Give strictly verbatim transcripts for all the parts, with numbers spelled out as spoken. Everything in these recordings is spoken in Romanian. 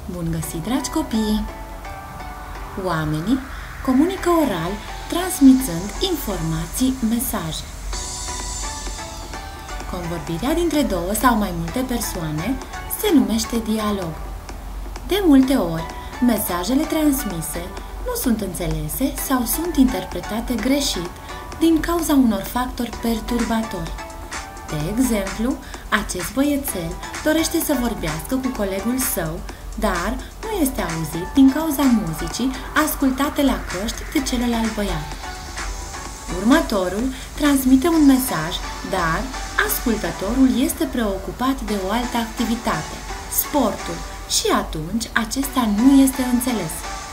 Bun găsit, dragi copii! Oamenii comunică oral, transmițând informații, mesaje. Convorbirea dintre două sau mai multe persoane se numește dialog. De multe ori, mesajele transmise nu sunt înțelese sau sunt interpretate greșit din cauza unor factori perturbatori. De exemplu, acest băiețel dorește să vorbească cu colegul său, dar nu este auzit din cauza muzicii ascultate la căști de celălalt băiat. Următorul transmite un mesaj, dar ascultătorul este preocupat de o altă activitate, sportul, și atunci acesta nu este înțeles.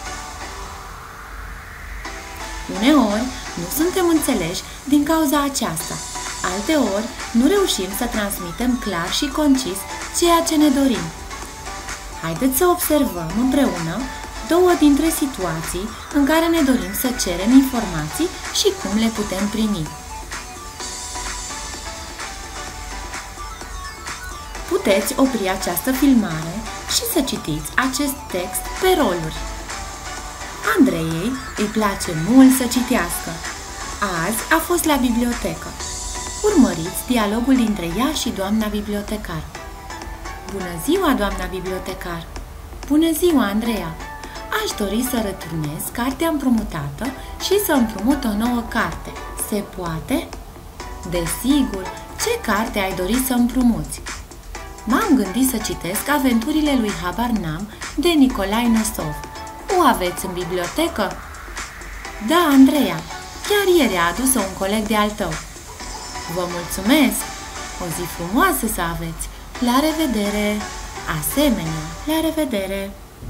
Uneori nu suntem înțeleși din cauza aceasta, alteori nu reușim să transmitem clar și concis ceea ce ne dorim. Haideți să observăm împreună două dintre situații în care ne dorim să cerem informații și cum le putem primi. Puteți opri această filmare și să citiți acest text pe roluri. Andreiei îi place mult să citească. Azi a fost la bibliotecă. Urmăriți dialogul dintre ea și doamna bibliotecar. Bună ziua, doamna bibliotecar! Bună ziua, Andreea! Aș dori să returnez cartea împrumutată și să împrumut o nouă carte. Se poate? Desigur! Ce carte ai dori să împrumuți? M-am gândit să citesc Aventurile lui Habar N-am de Nicolae Nosov. O aveți în bibliotecă? Da, Andreea! Chiar ieri a adus-o un coleg de-al tău. Vă mulțumesc! O zi frumoasă să aveți! La revedere! Asemenea, la revedere!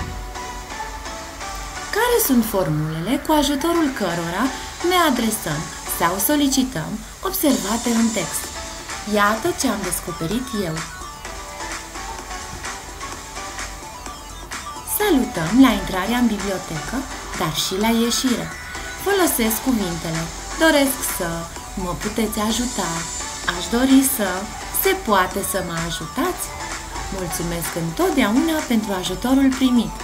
Care sunt formulele cu ajutorul cărora ne adresăm sau solicităm observate în text? Iată ce am descoperit eu. Salutăm la intrarea în bibliotecă, dar și la ieșire. Folosesc cuvintele doresc să, mă puteți ajuta, aș dori să, se poate să mă ajutați? Mulțumesc întotdeauna pentru ajutorul primit.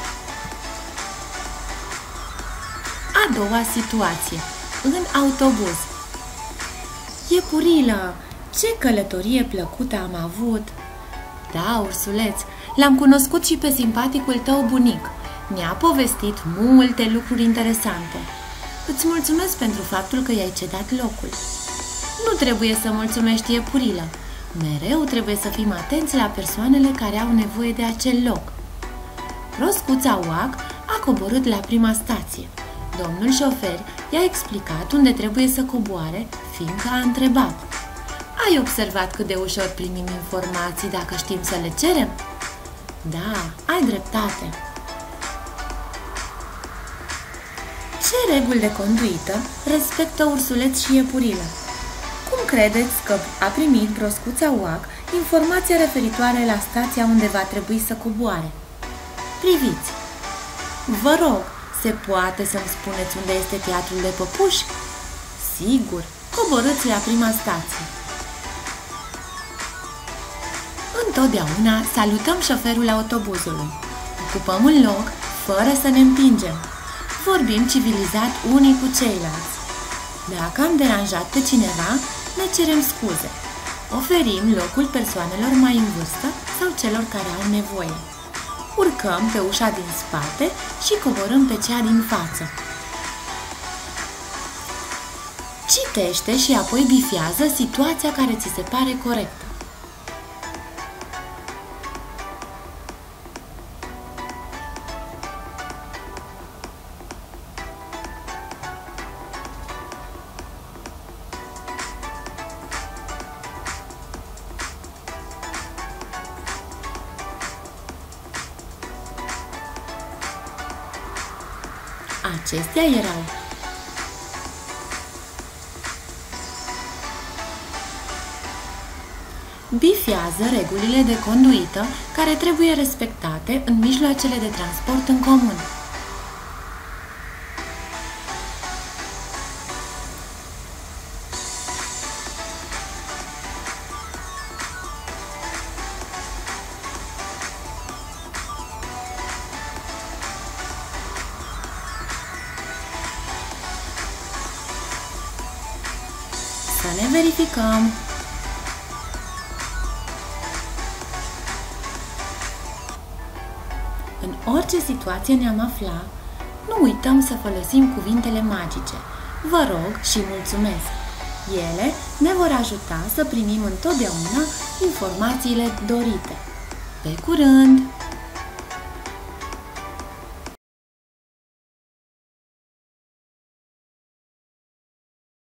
A doua situație. În autobuz. Iepurilă, ce călătorie plăcută am avut! Da, ursuleț, l-am cunoscut și pe simpaticul tău bunic. Ne-a povestit multe lucruri interesante. Îți mulțumesc pentru faptul că i-ai cedat locul. Nu trebuie să mulțumești, iepurilă. Mereu trebuie să fim atenți la persoanele care au nevoie de acel loc. Proscuța Oac a coborât la prima stație. Domnul șofer i-a explicat unde trebuie să coboare, fiindcă a întrebat: ai observat cât de ușor primim informații dacă știm să le cerem? Da, ai dreptate. Ce reguli de conduită respectă ursuleț și iepurilă? Cum credeți că a primit Proscuța Oac informația referitoare la stația unde va trebui să coboare? Priviți! Vă rog, se poate să-mi spuneți unde este teatrul de păpuși? Sigur, coborâți la prima stație. Întotdeauna salutăm șoferul autobuzului. Ocupăm un loc fără să ne împingem. Vorbim civilizat unii cu ceilalți. Dacă am deranjat pe cineva, ne cerem scuze. Oferim locul persoanelor mai în vârstă sau celor care au nevoie. Urcăm pe ușa din spate și coborâm pe cea din față. Citește și apoi bifiază situația care ți se pare corectă. Acestea erau: bifiază regulile de conduită care trebuie respectate în mijloacele de transport în comun. ne verificăm! În orice situație ne-am afla, nu uităm să folosim cuvintele magice. Vă rog și mulțumesc! Ele ne vor ajuta să primim întotdeauna informațiile dorite. Pe curând!